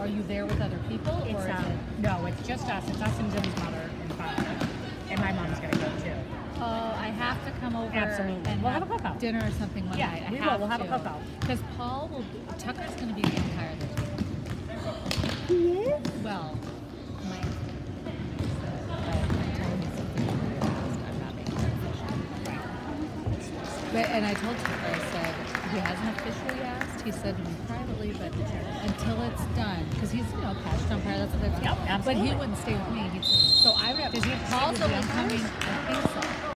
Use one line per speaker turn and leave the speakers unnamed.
are you there with other people?
It's
or is it...
no, it's just us. It's us and Jim's mother and father, and my mom's gonna go too.
Oh, I have to come over.
Absolutely.
And
We'll have a cookout.
dinner or something one night.
We will. We'll have a cookout.
Because Paul will. Tucker's going to be the umpire this week.
He is?
Well, my. I'm telling you something. I'm not making it official. But, and I told Tucker, I said, he hasn't officially asked. He said to me privately, but until it's done, because he's, patched umpire, that's what they're doing.
Yep,
But
absolutely.
he wouldn't stay with me. So I would have.
Does he
Paul's
stay with
only
the
coming,
umpires?
I think so.